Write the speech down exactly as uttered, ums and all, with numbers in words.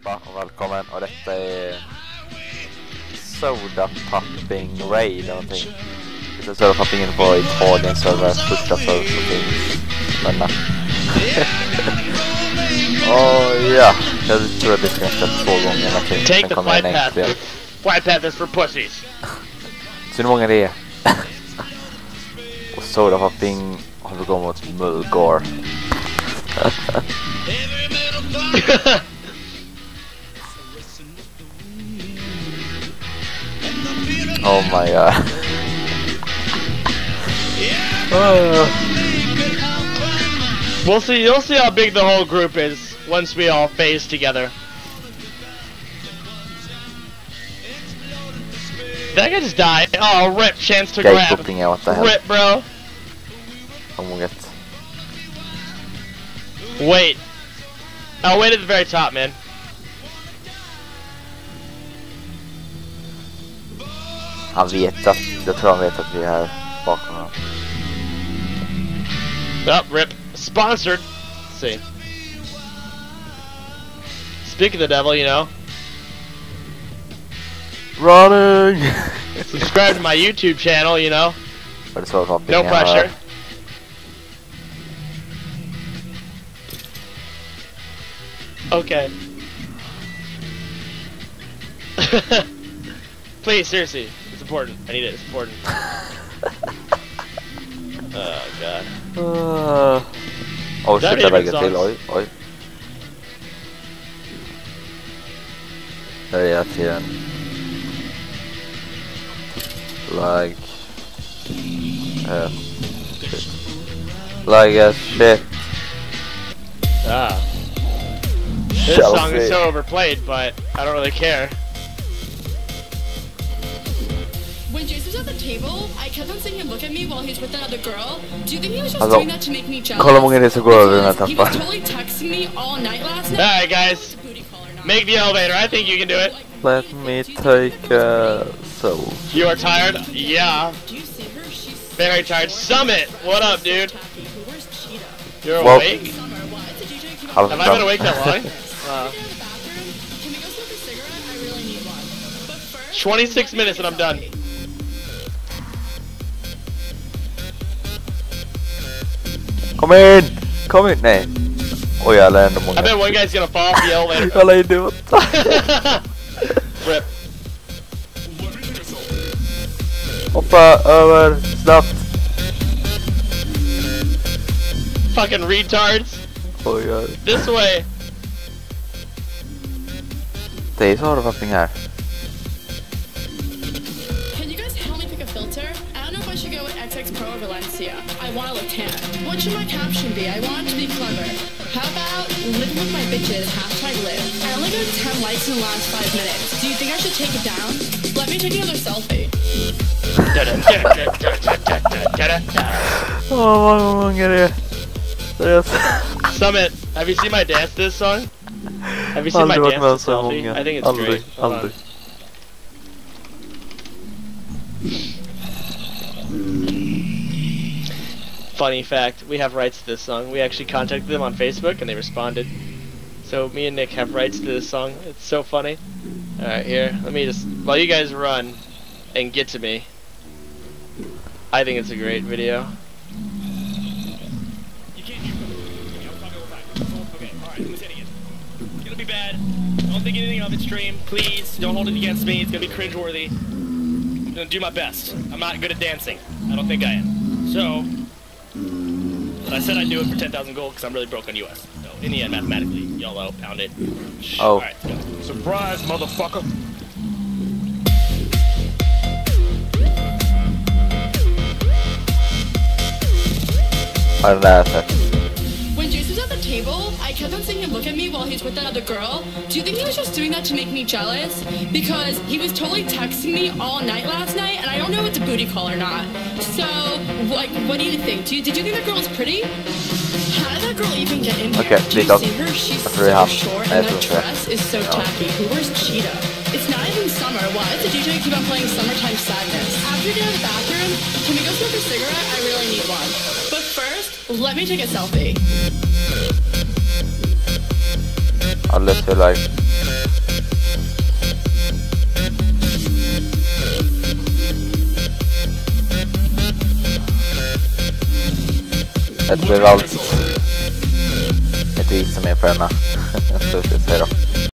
allihopa och välkommen, och detta är Soda Popping Raid eller någonting. Det är Soda Popping in på Italien server, första server som finns. Men åh ja, jag tror att det ska nästan två gånger. Take the flight path. Flight path is for pussies. Så hur många det är. Och Soda Popping har vi gått mot Mulgore. Oh my god. uh, we'll see. You'll see how big the whole group is once we all phase together. That guy just died. Oh, rip! Chance to grab. What the hell? Rip, bro. Oh my god. Wait. I'll wait at the very top, man. Han vet att, jag tror han vet att vi är här bakom honom. Oh, rip. Sponsored. Let's see. Speak of the devil, you know. Running! Subscribe to my YouTube channel, you know. No pressure. Okay. Please, seriously. It's important. I need it. It's important. Oh, God. Uh, oh, shit, jag lägger till. Oj, oj. Där är jag till en. Like. Uh, shit. Like a shit. Ah. This Shall song see. is so overplayed, but I don't really care. When Jason was at the table, I kept on seeing him look at me while he's with that other girl. Do you think he was just doing that to make me jealous? Kolla hur många det är som går över den här He was tappan. totally texting me all night last night. Alright, guys. Make the elevator. I think you can do it. Let me take a soul. You are tired? Yeah. Do you see her? She's Very tired. Summit! What up, dude? who wears cheetah. You're Well- awake? Summer, why is the D J keep on How's Have it I been done? awake that long? Can Uh, we go to the bathroom? Can we go smoke a cigarette? I really need one. But first, twenty-six minutes and I'm done. Kom in! Kom in! Nej. Oj, jag lär ändå I många. bet one guy's gonna fall off the elevator. Alla idiot. Rip. Hoppa över snabbt. Fucking retards. Oj, oj. This way. Det är så har här. can you guys help me pick a filter? I don't know if I should go with X X Pro or Valencia. I want to look tan. What should my caption be? I want it to be clever. How about living with my bitches, hashtag live. I only got ten likes in the last five minutes. Do you think I should take it down? Let me take another selfie. Åh, vad många det är. Seriöst. Summit, have you seen my dance to this song? Have you seen my Aldrig varit dance med to så selfie? många. I think it's Aldrig, great. Hold on. aldrig. Funny fact, we have rights to this song. We actually contacted them on Facebook and they responded. So me and Nick have rights to this song. It's so funny. Alright, here, let me just, while you guys run and get to me, I think it's a great video. You can't hear me. I'll talk over time. Okay, alright, who's hitting it? It's gonna be bad. Don't think anything of it, stream. Please, don't hold it against me. It's gonna be cringeworthy. I'm gonna do my best. I'm not good at dancing. I don't think I am. So, but I said I'd do it for ten thousand gold because I'm really broke on U S. So, in the end, mathematically, YOLO, pound it. Oh. Alright, go. Surprise, motherfucker! Har den där sett. When Jason was at the table, I kept on seeing him look at me while he's with that other girl. Do you think he was just doing that to make me jealous? Because he was totally texting me all night last night, and I don't know if it's a booty call or not. So, like, what do you think? Do you, did you think that girl was pretty? How did that girl even get in here? Okay, Do you lead up. see her? She's That's so really hot. short, That's and that okay. dress is so Yeah. tacky. Who wears cheetah? It's not even summer. Why does the D J keep on playing Summertime Sadness? After we get out of the bathroom, can we go smoke a cigarette? I really need one. But first, let me take a selfie. Alldeles för like. Jag behöver allt. Jag inte visa mer på denna. Jag ska säga då.